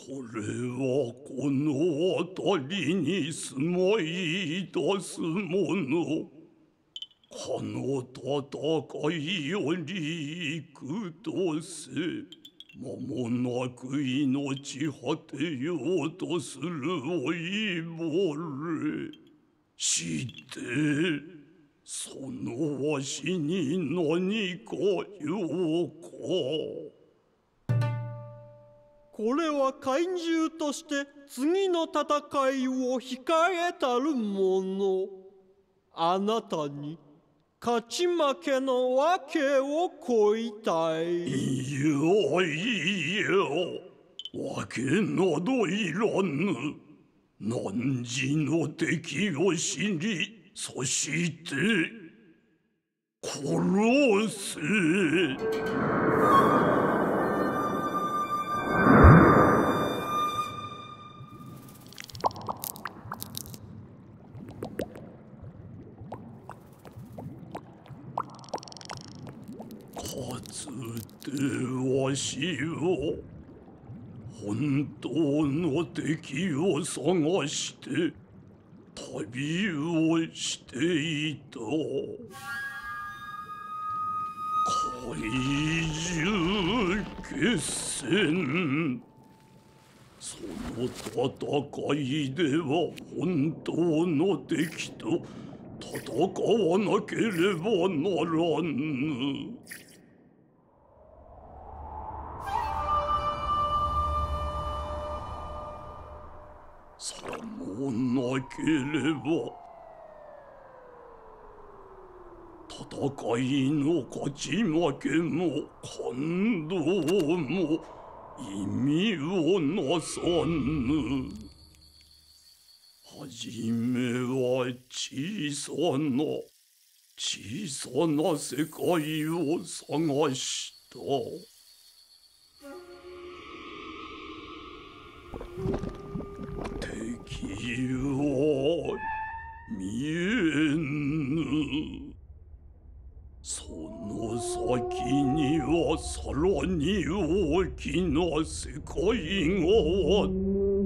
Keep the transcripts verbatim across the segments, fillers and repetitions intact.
これはこの辺りに住まい出す者、かの戦いより行くとせ、間もなく命果てようとする老いぼれ。してそのわしに何か用か。 これは怪獣として次の戦いを控えたる者。あなたに勝ち負けの訳を乞いたい。 いやいや、訳などいらぬ。汝の敵を知り、そして殺せ。かつてわしは本当の敵を探して旅をしていた。怪獣決戦。その戦いでは本当の敵と戦わなければならぬ。さもなければ戦いの勝ち負けも感動も意味をなさぬ。はじめは小さな小さな世界を探した。敵は見えぬ。その先にはさらに大きな世界があった。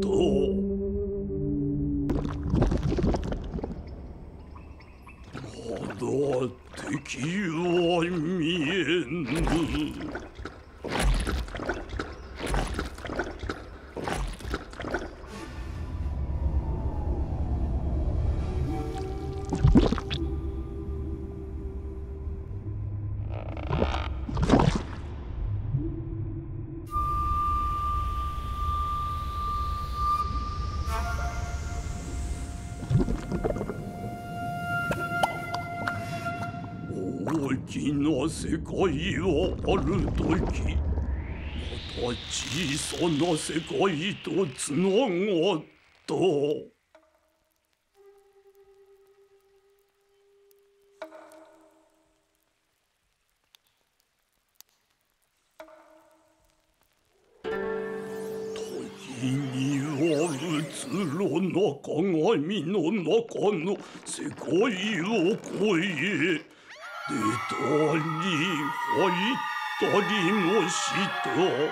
まだ敵は見えぬ。大きな世界はあるとき、また小さな世界とつながった。時にはうつろな鏡の中の世界を越え、出たり入ったりもした。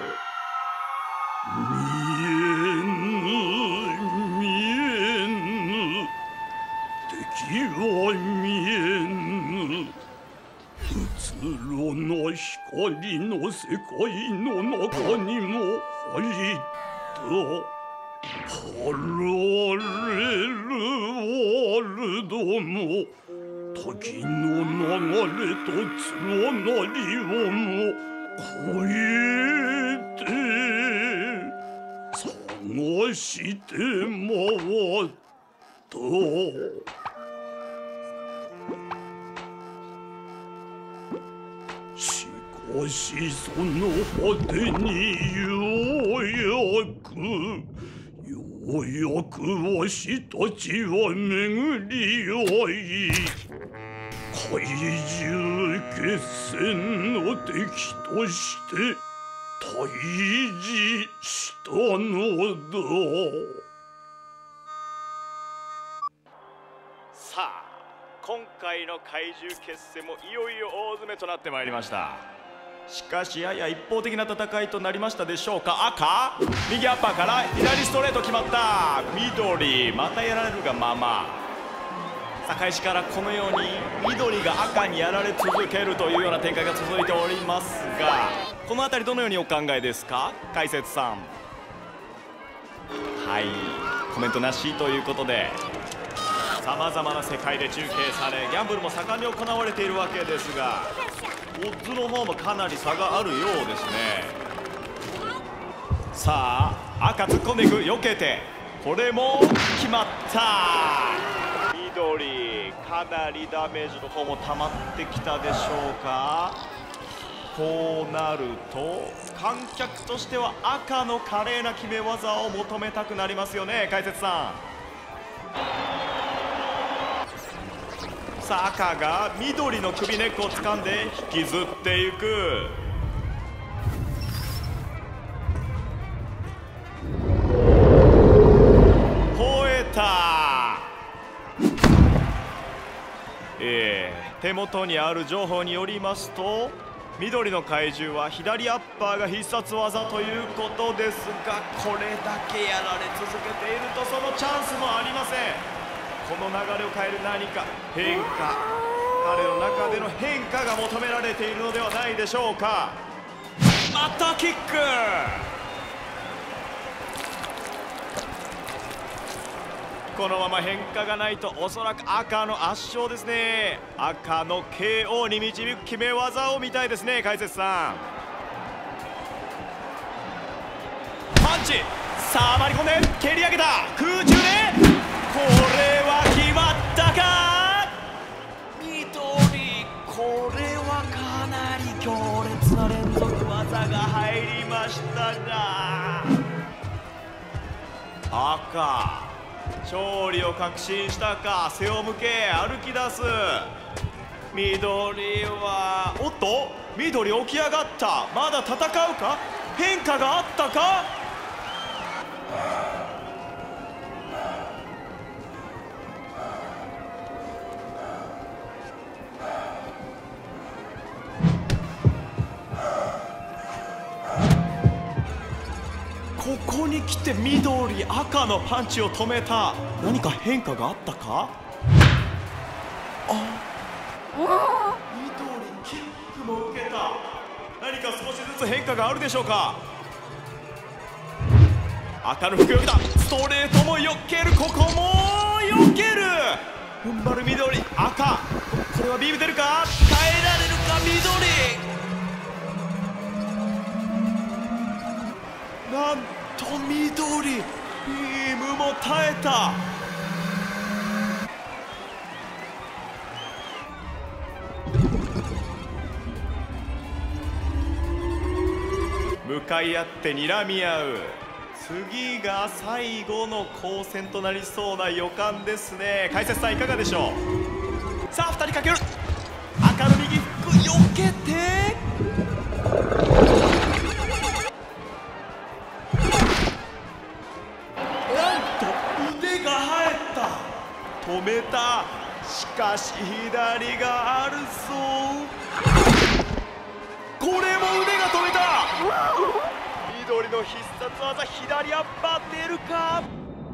見えぬ見えぬ。敵は見えぬ。うつろな光の世界の中にも入った。パラレルワールドも時の流れと連なりをも超えて探して回った。しかしその果てにようやくようやくわしたちは巡り合い、怪獣決戦の敵として対峙したのだ。 さあ、今回の怪獣決戦もいよいよ大詰めとなってまいりました。 しかしやや一方的な戦いとなりましたでしょうか。赤、右アッパーから左ストレート決まった。緑、またやられるがまま。さあ開始からこのように緑が赤にやられ続けるというような展開が続いておりますが、この辺りどのようにお考えですか、解説さん。はい、コメントなしということで、さまざまな世界で中継されギャンブルも盛んに行われているわけですが、オッズの方もかなり差があるようですね。さあ赤突っ込んでいく、避けて、これも決まった。緑、かなりダメージの方も溜まってきたでしょうか。こうなると観客としては赤の華麗な決め技を求めたくなりますよね、解説さん。さあ赤が緑の首根っこを掴んで引きずっていく。吠えた。えー、手元にある情報によりますと、緑の怪獣は左アッパーが必殺技ということですが、これだけやられ続けているとそのチャンスもありません。この流れを変える何か変化、彼の中での変化が求められているのではないでしょうか。またキック。このまま変化がないとおそらく赤の圧勝ですね。赤の ケーオー に導く決め技を見たいですね、解説さん。パンチ、さあ回り込んで蹴り上げた、空中でこれは決まったか。緑、これはかなり強烈な連続技が入りましたが、赤勝利を確信したか、背を向け歩き出す。緑はおっと、緑起き上がった。まだ戦うか、変化があったか。ここに来て緑、赤のパンチを止めた。何か変化があったか。あ、緑、キックも受けた。何か少しずつ変化があるでしょうか。赤の服を着た、ストレートも避ける、ここも避ける。踏ん張る緑、赤、これはビーム出るか、耐えられるか緑。なんと緑、ビームも耐えた。向かい合って睨み合う。次が最後の交戦となりそうな予感ですね。解説さんいかがでしょう。さあふたりかける。赤の右フック避けて、止めた。しかし左があるぞ。これも腕が止めた。緑の必殺技、左アッパー出るか。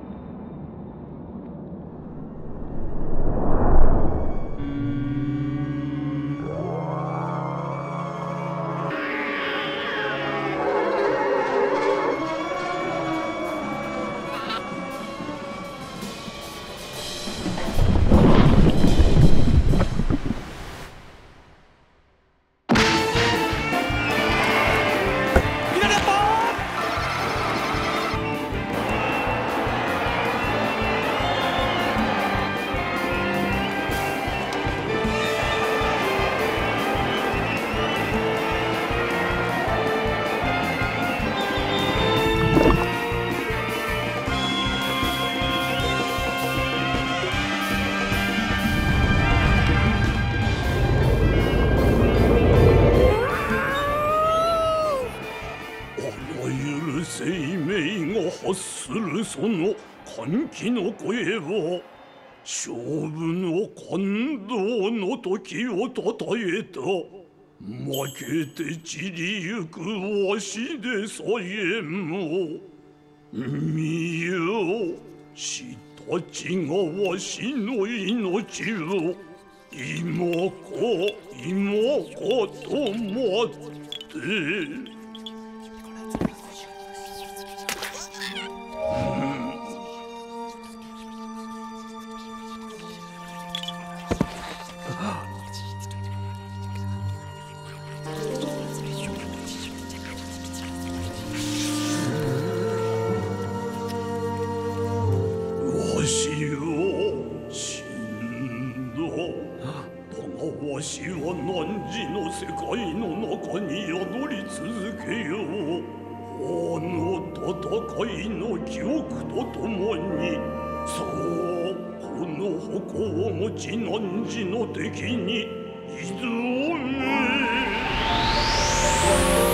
発するその歓喜の声は、勝負の感動の時をたたえた。 負けて散りゆくわしでさえも見よ、死たちがわしの命を今か今かと待って。わしを死んだ。だがわしは汝の世界の中に宿り続けよう。あの戦いの記憶とともに、さあこの矛を持ち汝の敵に挑め。